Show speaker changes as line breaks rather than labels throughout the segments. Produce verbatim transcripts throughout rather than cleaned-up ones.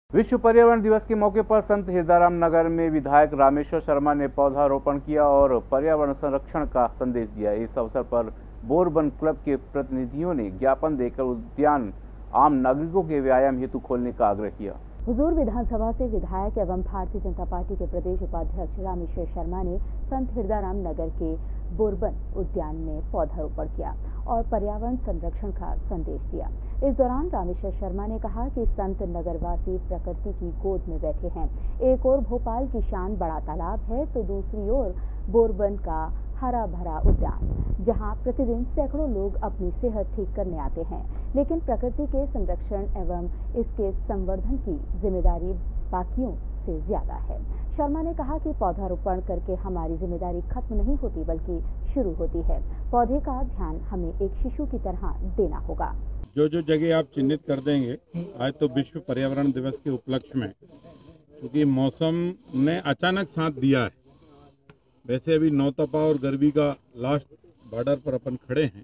विश्व पर्यावरण दिवस के मौके पर संत हिरदाराम नगर में विधायक रामेश्वर शर्मा ने पौधारोपण किया और पर्यावरण संरक्षण का संदेश दिया। इस अवसर पर बोरबन क्लब के प्रतिनिधियों ने ज्ञापन देकर उद्यान आम नागरिकों के व्यायाम हेतु खोलने का आग्रह किया।
हुजूर विधानसभा से विधायक एवं भारतीय जनता पार्टी के प्रदेश उपाध्यक्ष रामेश्वर शर्मा ने संत हिरदाराम नगर के बोरबन उद्यान में पौधारोपण किया और पर्यावरण संरक्षण का संदेश दिया। इस दौरान रामेश्वर शर्मा ने कहा कि संत नगरवासी प्रकृति की गोद में बैठे हैं। एक ओर भोपाल की शान बड़ा तालाब है तो दूसरी ओर बोरबन का हरा भरा उद्यान, जहां प्रतिदिन सैकड़ों लोग अपनी सेहत ठीक करने आते हैं, लेकिन प्रकृति के संरक्षण एवं इसके संवर्धन की जिम्मेदारी बाकियों से ज्यादा है। शर्मा ने कहा कि पौधारोपण करके हमारी जिम्मेदारी खत्म नहीं होती बल्कि शुरू होती है। पौधे का ध्यान हमें एक शिशु की तरह देना होगा।
जो जो जगह आप चिन्हित कर देंगे, आज तो विश्व पर्यावरण दिवस के उपलक्ष्य में, क्योंकि मौसम ने अचानक साथ दिया है। वैसे अभी नौतपा और गर्मी का लास्ट बॉर्डर पर अपन खड़े हैं,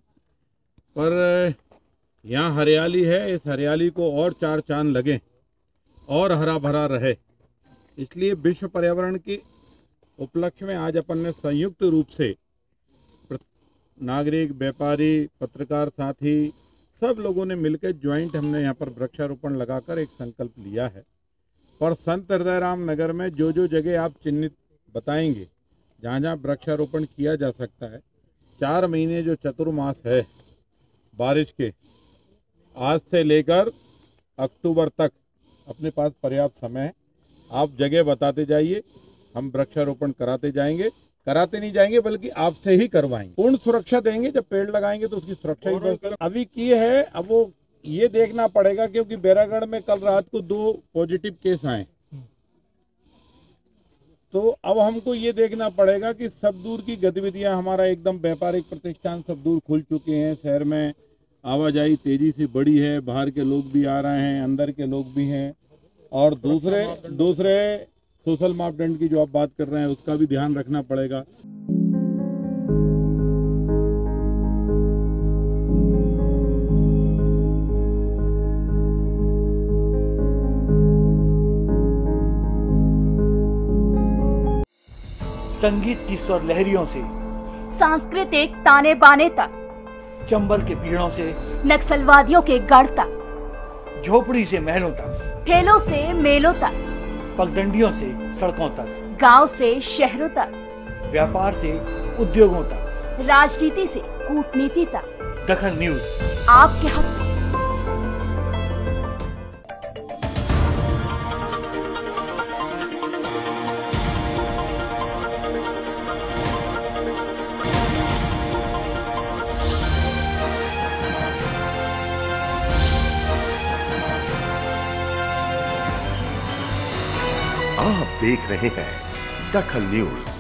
पर यहाँ हरियाली है। इस हरियाली को और चार चांद लगे और हरा भरा रहे, इसलिए विश्व पर्यावरण के उपलक्ष्य में आज अपन ने संयुक्त रूप से नागरिक, व्यापारी, पत्रकार साथी सब लोगों ने मिलकर ज्वाइंट हमने यहाँ पर वृक्षारोपण लगाकर एक संकल्प लिया है। पर संत हिरदाराम नगर में जो जो जगह आप चिन्हित बताएंगे, जहाँ जहाँ वृक्षारोपण किया जा सकता है, चार महीने जो चतुर्मास है बारिश के, आज से लेकर अक्टूबर तक अपने पास पर्याप्त समय है। आप जगह बताते जाइए, हम वृक्षारोपण कराते जाएंगे, कराते नहीं जाएंगे बल्कि आपसे ही करवाएंगे। पूर्ण सुरक्षा देंगे। जब पेड़ लगाएंगे तो उसकी सुरक्षा ही अभी की है। अब वो ये देखना पड़ेगा, क्योंकि बैरागढ़ में कल रात को दो पॉजिटिव केस आए, तो अब हमको ये देखना पड़ेगा कि सब दूर की गतिविधियां, हमारा एकदम व्यापारिक प्रतिष्ठान सब दूर खुल चुके हैं। शहर में आवाजाही तेजी से बढ़ी है, बाहर के लोग भी आ रहे हैं, अंदर के लोग भी हैं, और दूसरे दूसरे सोशल मापदंड की जो आप बात कर रहे हैं उसका भी ध्यान रखना पड़ेगा।
संगीत की स्वर लहरियों से
सांस्कृतिक ताने बाने तक,
चंबल के पीड़ों से
नक्सलवादियों के गढ़ तक,
झोपड़ी से महलों तक,
ठेलों से मेलों तक,
पगडंडियों से सड़कों तक,
गांव से शहरों तक,
व्यापार से उद्योगों तक,
राजनीति से कूटनीति तक,
दखल न्यूज
आपके हक में।
आप देख रहे हैं दखल न्यूज।